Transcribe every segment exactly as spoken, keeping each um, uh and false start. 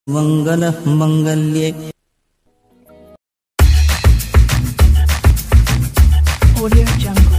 मंगल मंगल्ये Audio Jungle.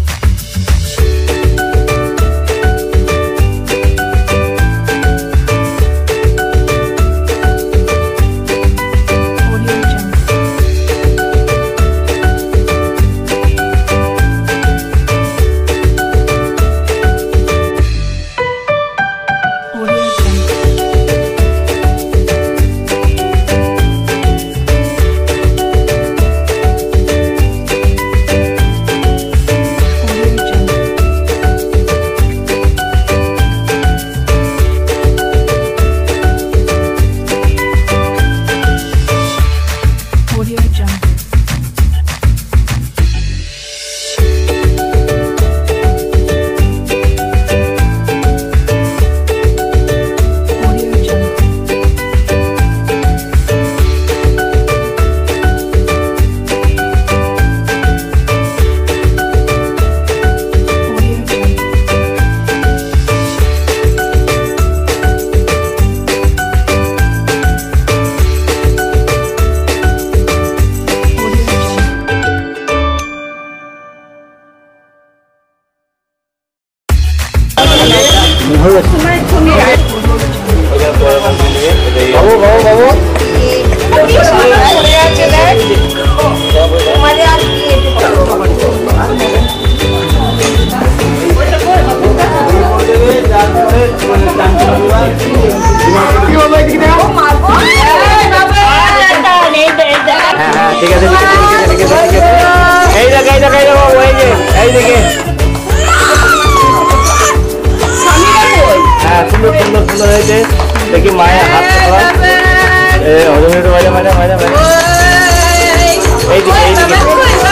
देखिए माया हाथ ए हजम तो माया माया माया माया এই দিকে এই দিকে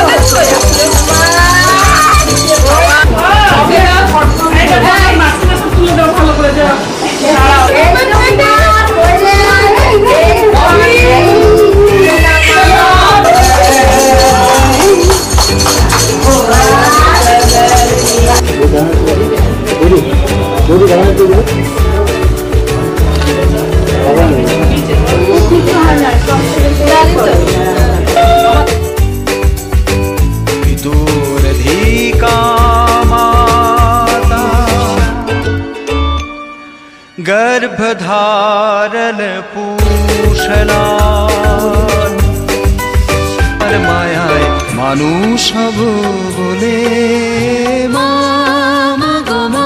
गर्भधारल पूषला मायाय मानुष हब बोले मामा गोमा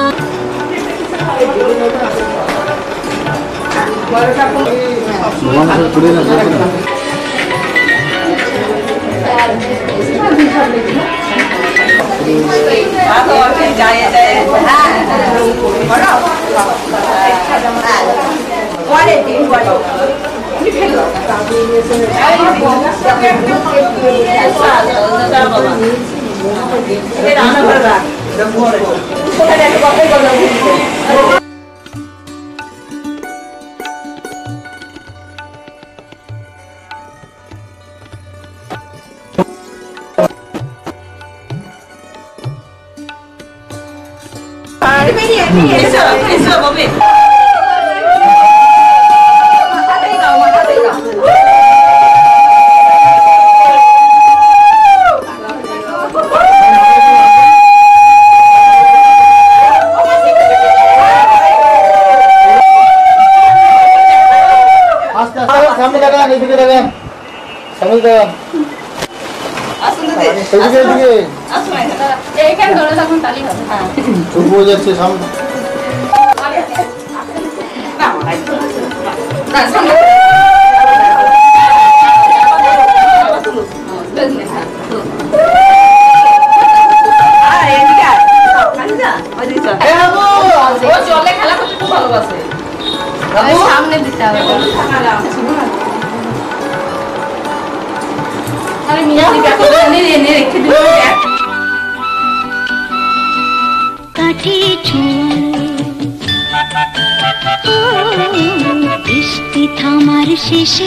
শেষে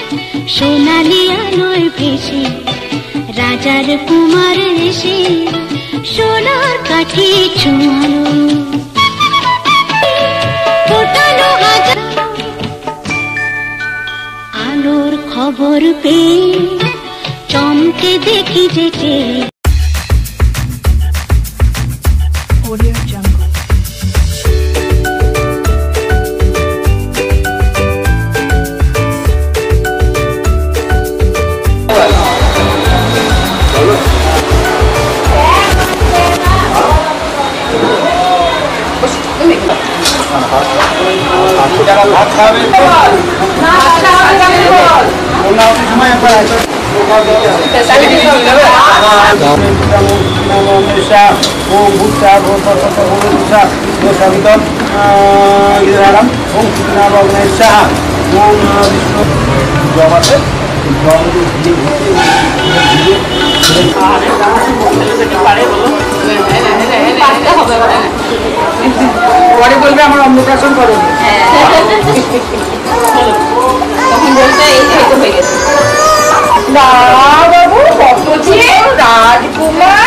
সোনালি আলোয় ভেসে রাজার কুমার এসে সোনার কাঠি ছোঁয়ালো ফোটালো হাজার খবর পেয়ে চমকে দেখি যেতে Audio Jungle. যারা ভাত খাবে পরে বলবে আমার অন্নপ্রাশন করো তখন বলতে এই যে হয়ে গেছে বাবু কত ছিল রাজকুমার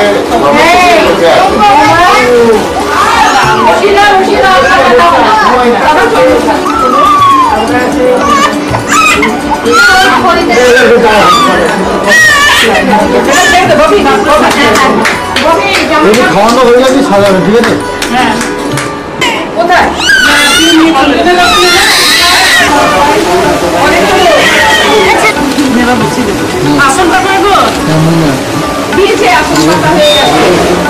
খাওয়ানো হয়ে যাবে সাজাবে ঠিক আছে কোথায় আসন পাতা গো দিয়েছে আসন পাতা হয়ে গেছে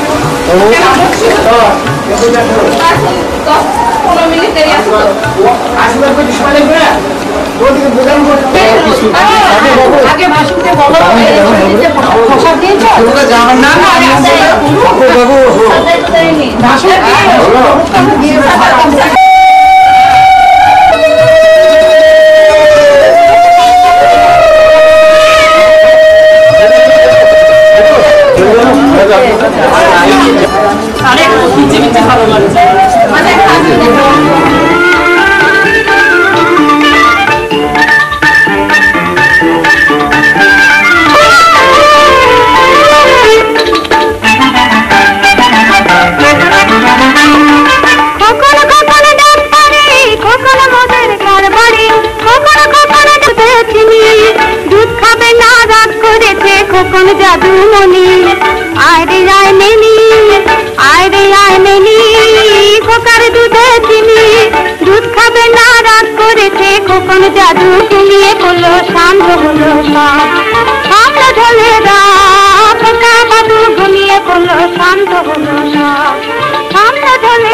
পনেরো মিনিট দেরি আছে তো আশীর্বাদ করতে সময় লাগবে না ওদিকে দোকান করতে আগে ভাসুকে বলো প্রসাদ দিয়েছ না না বাবু ভাসুক দিয়ে খোকন জাদু মনি আয় রে আয় মেনি আয় রে আয় মেনি খোকার দুধে চিনি দুধ খাবে না রাগ করেছে খোকন জাদু শুনিয়ে বললো শান্ত হলো সব সামনে ঢলে রাত খোকা বাবু ঘুমিয়ে বললো শান্ত হলো সব সামনে ঢলে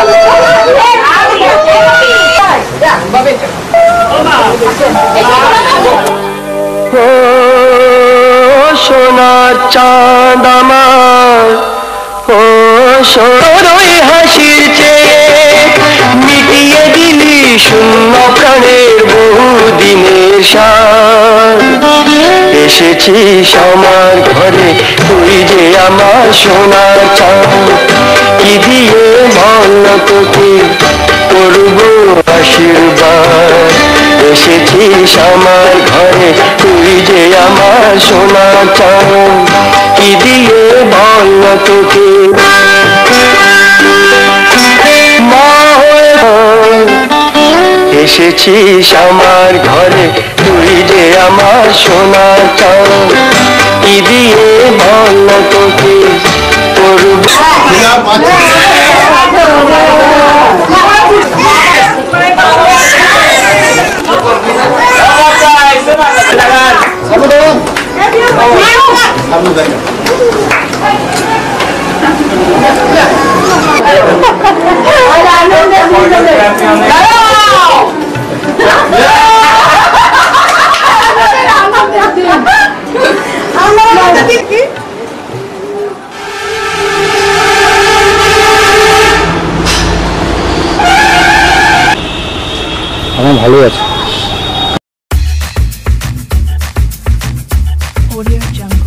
সোনার চাঁদ আমার ও সোনার হাসির চেয়ে মিটিয়ে দিলি শূন্য প্রাণের বহু দিনের সার এসেছিস আমার ঘরে তুই যে আমার সোনার চাঁদ কি দিয়ে বল তোকে করব আশীর্বাদ এসেছিস আমার ঘরে তুই যে আমার সোনা চাঁদ কি দিয়ে বল তোকে মা হয়ে এসেছিস আমার ঘরে তুই যে আমার সোনা চাঁদ কি দিয়ে বল তোকে করব আমার ভালো আছে Audio Jungle.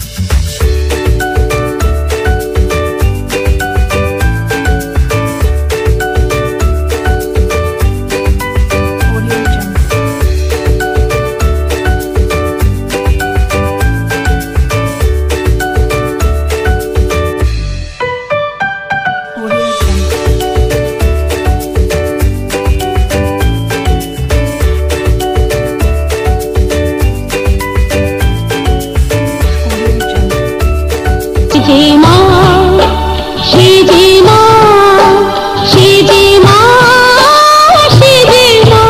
Audio Jungle. Audio Jungle. যে মা সে যে মা সে যে মা সে যে মা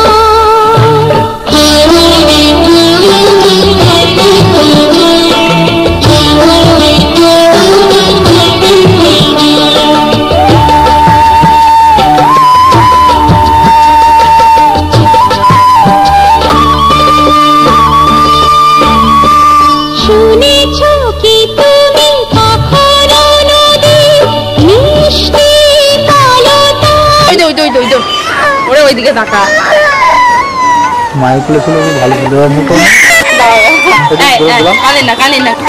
শুনেছো কি তুমি কখনো নদী মিষ্টি কালতা ওই তো ওই তো ওই তো ওই তো ওরে ওইদিকে তাকা মাইকগুলো ছিল খুব ভালো ছিল মতো কানে না কানে না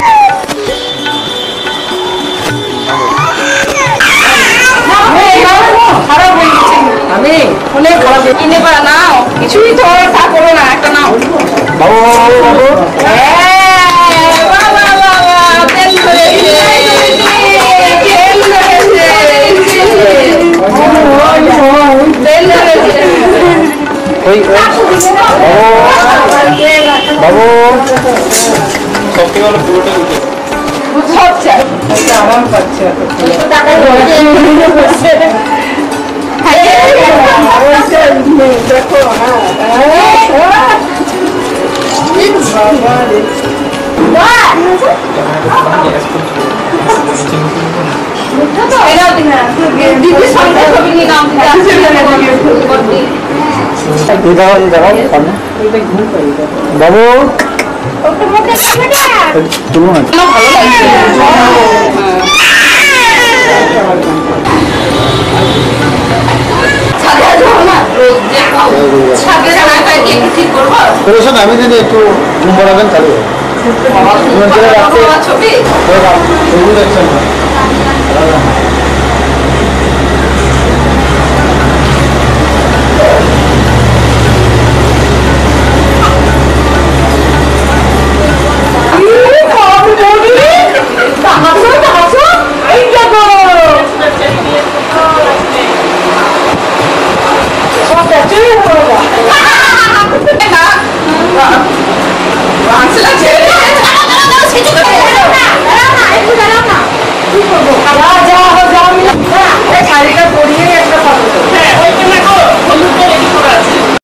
আমি অনেক খারাপ কিনে পারা নাও কিছুই তো তা করো না একটা নাও বাবু বাবু ওই বাবু সত্যি বলো পুরোটা উঠে আমার পাচ্ছে দেখো দিদির সঙ্গে ছবি নিয়ে নাম বাবু তুলো না ভালো লাগছে আমি যদি একটু ঘুম পড়াবেন তাহলে ছবি দেখছেন শাড়িটা পরিয়ে একটা ফটো